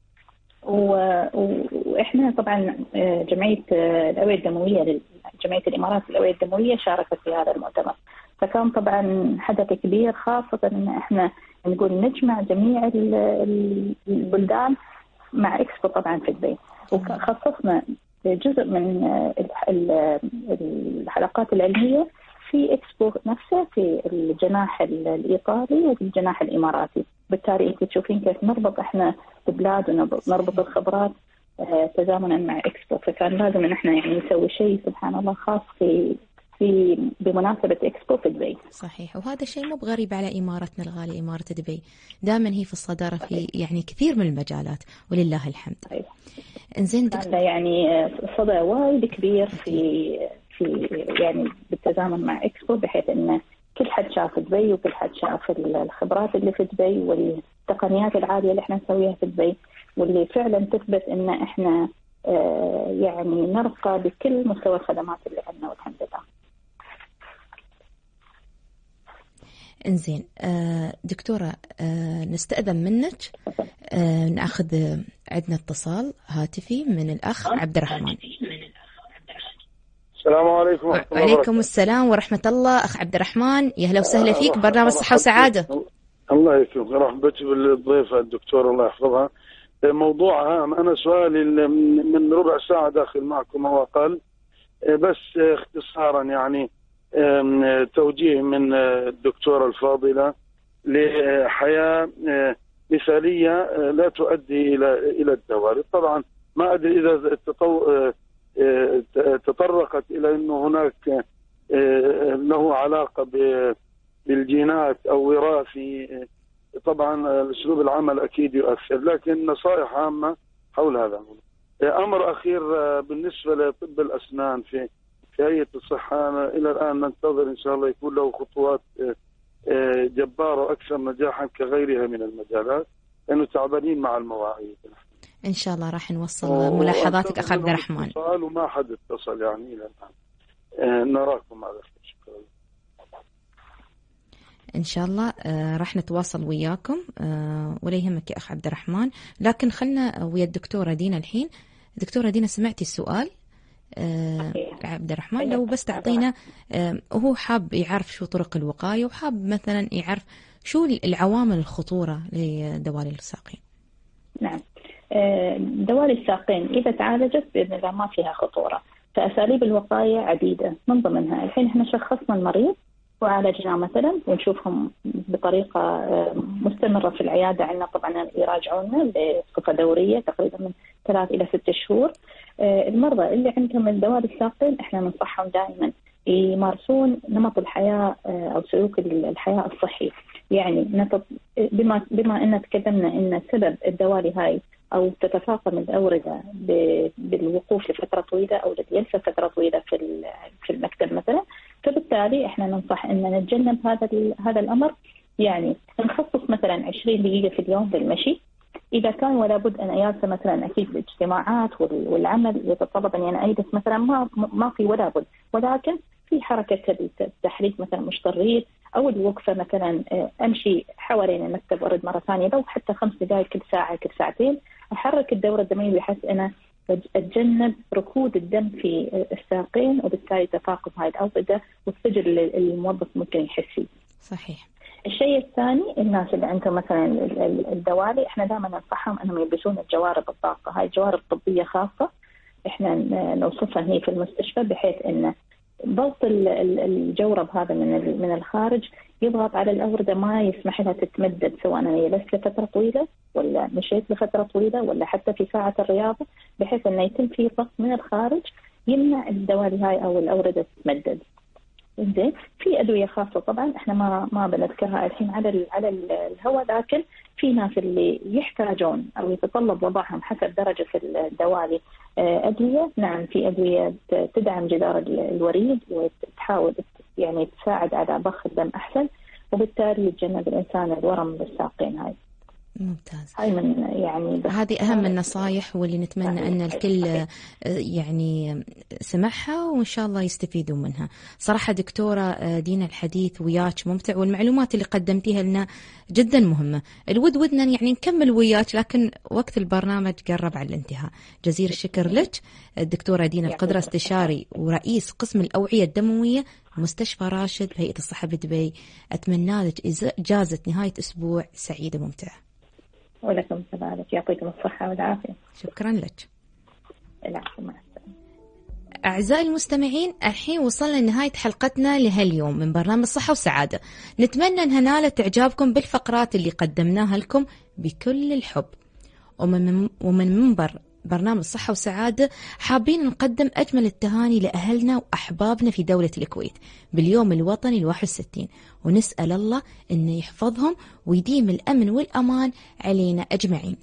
وإحنا طبعا جمعية الأوعية الدموية، جمعية الإمارات الأوعية الدموية شاركت في هذا المؤتمر. فكان طبعا حدث كبير، خاصة إن إحنا نقول نجمع جميع البلدان مع إكسبو طبعا في دبي. وخصصنا جزء من الحلقات العلمية في إكسبو نفسه في الجناح الإيطالي وفي الجناح الإماراتي. بالتالي أنت تشوفين كيف نربط إحنا ببلاد ونربط الخبرات تزامنا مع إكسبو. فكان لازم إن إحنا يعني نسوي شيء سبحان الله خاص في بمناسبة إكسبو في دبي. صحيح، وهذا شيء مو بغريب على إمارتنا الغالية، إمارة دبي دائما هي في الصدارة في يعني كثير من المجالات ولله الحمد. إنزين يعني صدى وايد كبير في يعني بالتزامن مع إكسبو، بحيث إن كل حد شاف دبي وكل حد شاف الخبرات اللي في دبي والتقنيات العالية اللي احنا نسويها في دبي، واللي فعلا تثبت إن احنا يعني نرقى بكل مستوى الخدمات اللي عندنا والحمد لله. انزين دكتورة، نستأذن منك نأخذ عندنا اتصال هاتفي من الأخ عبد الرحمن. السلام عليكم ورحمة الله. وعليكم السلام ورحمة الله. أخ عبد الرحمن، يا هلا وسهلا فيك برنامج صحة وسعادة. الله يكرمك، رحبت بالضيفة الدكتورة الله يحفظها. موضوع هام. أنا سؤالي من ربع ساعة داخل معكم أو أقل، بس اختصارا يعني توجيه من الدكتورة الفاضلة لحياة مثالية لا تؤدي إلى الدوالي. طبعا ما أدري إذا تطرقت إلى أنه هناك له علاقة بالجينات أو وراثي. طبعا أسلوب العمل أكيد يؤثر، لكن نصائح عامة حول هذا. أمر أخير بالنسبة لطب الأسنان في هيئة الصحة، إلى الآن ننتظر إن شاء الله يكون له خطوات جبارة أكثر أكثر نجاحا كغيرها من المجالات، لأنه تعبانين مع المواعيد. إن شاء الله راح نوصل ملاحظاتك أخ عبد الرحمن. سؤال وما حد اتصل يعني إلى الآن. نراكم على خير. شكرا. إن شاء الله راح نتواصل وياكم ولا يهمك يا أخ عبد الرحمن. لكن خلنا ويا الدكتورة دينا الحين. دكتورة دينا سمعتي السؤال عبد الرحمن؟ لو بس تعطينا، هو حاب يعرف شو طرق الوقاية، وحاب مثلا يعرف شو العوامل الخطورة لدوالي الساقين. نعم، دوالي الساقين إذا تعالجت بإذن الله ما فيها خطورة. فأساليب الوقاية عديدة، من ضمنها الحين احنا شخصنا المريض وعالجناه مثلا، ونشوفهم بطريقة مستمرة في العيادة عندنا. طبعا يراجعونا بصفة دورية تقريبا من 3 إلى 6 شهور. المرضى اللي عندهم دوالي الساقين احنا ننصحهم دائما يمارسون نمط الحياة أو سلوك الحياة الصحي. يعني بما أن تكلمنا أن سبب الدوالي هاي أو تتفاقم الأوردة بالوقوف لفترة طويلة أو الجلسة فترة طويلة في المكتب مثلا، فبالتالي احنا ننصح أن نتجنب هذا الأمر. يعني نخصص مثلا 20 دقيقة في اليوم للمشي إذا كان، ولا بد أن أجلس مثلا أكيد الاجتماعات والعمل يتطلب أن أنا أجلس مثلا ما في ولا بد، ولكن في حركة التحريك مثلا مشطريت أو الوقفة مثلا، أمشي حوالين المكتب وأرد مرة ثانية، لو حتى 5 دقائق كل ساعة كل ساعتين، أحرك الدورة الدموية بحيث أنا أتجنب ركود الدم في الساقين، وبالتالي تفاقم هاي الأوردة والسجل الموظف ممكن يحس فيه. صحيح. الشيء الثاني، الناس اللي عندهم مثلا الدوالي احنا دائما ننصحهم انهم يلبسون الجوارب الضاقه. هاي جوارب طبيه خاصه احنا نوصفها هي في المستشفى، بحيث ان ضغط الجورب هذا من الخارج يضغط على الأوردة، ما يسمح لها تتمدد، سواء أنا جلست لفترة طويلة ولا مشيت لفترة طويلة ولا حتى في ساعة الرياضة، بحيث أنه يتم فيه ضغط من الخارج يمنع الدوالي هاي أو الأوردة تتمدد. زين، في أدوية خاصة طبعا احنا ما بنذكرها الحين على الهواء، لكن في ناس اللي يحتاجون أو يتطلب وضعهم حسب درجة الدوالي أدوية. نعم، في أدوية تدعم جدار الوريد وتحاول يعني تساعد على ضخ الدم أحسن، وبالتالي يتجنب الإنسان الورم بالساقين. هاي ممتاز. هاي من يعني هذه أهم النصائح، واللي نتمنى أن الكل يعني سمعها وإن شاء الله يستفيدوا منها. صراحة دكتورة دينا الحديث وياك ممتع، والمعلومات اللي قدمتيها لنا جدا مهمة. ودنا يعني نكمل وياك، لكن وقت البرنامج قرب على الانتهاء. جزيل الشكر لك الدكتورة دينا القدرة، استشاري ورئيس قسم الأوعية الدموية مستشفى راشد بهيئة الصحة بدبي. أتمنى لك إجازة نهاية أسبوع سعيدة ممتعة. ولكم كذلك، يعطيكم الصحة والعافية. شكرا لك. العفو، مع السلامة. أعزائي المستمعين، الحين وصلنا لنهاية حلقتنا لهاليوم من برنامج صحة وسعادة. نتمنى أنها نالت إعجابكم بالفقرات اللي قدمناها لكم بكل الحب. ومن منبر برنامج صحة وسعادة حابين نقدم أجمل التهاني لأهلنا وأحبابنا في دولة الكويت باليوم الوطني 61، ونسأل الله أنه يحفظهم ويديم الأمن والأمان علينا أجمعين.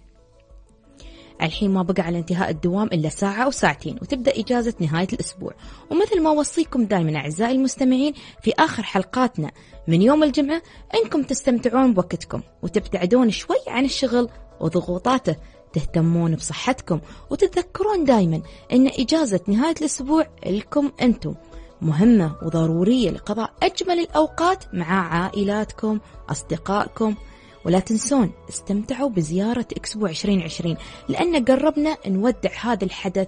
الحين ما بقى على انتهاء الدوام إلا ساعة أو ساعتين وتبدأ إجازة نهاية الأسبوع، ومثل ما وصيكم دائما أعزائي المستمعين في آخر حلقاتنا من يوم الجمعة أنكم تستمتعون بوقتكم وتبتعدون شوي عن الشغل وضغوطاته، تهتمون بصحتكم وتتذكرون دائما أن إجازة نهاية الأسبوع لكم أنتم مهمة وضرورية لقضاء أجمل الأوقات مع عائلاتكم أصدقائكم. ولا تنسون استمتعوا بزيارة إكسبو 2020، لأن قربنا نودع هذا الحدث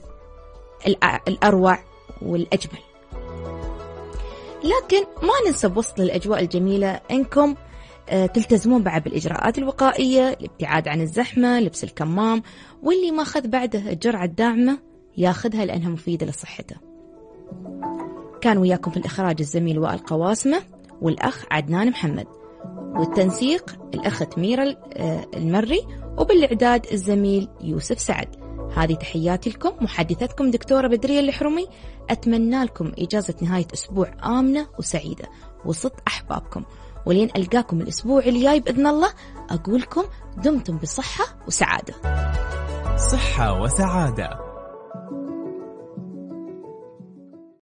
الأروع والأجمل. لكن ما ننسى بوسط الأجواء الجميلة أنكم تلتزمون بعد بالإجراءات الوقائية، الابتعاد عن الزحمة، لبس الكمام، واللي ما أخذ بعده الجرعة الداعمة ياخذها لأنها مفيدة لصحته. كان وياكم في الإخراج الزميل وائل قواسمة والأخ عدنان محمد، والتنسيق الأخت ميرا المري، وبالإعداد الزميل يوسف سعد. هذه تحياتي لكم، محدثتكم دكتورة بدرية الحرمي. أتمنى لكم إجازة نهاية أسبوع آمنة وسعيدة وسط أحبابكم، ولين ألقاكم الأسبوع الجاي بإذن الله أقولكم دمتم بصحة وسعادة. صحة وسعادة.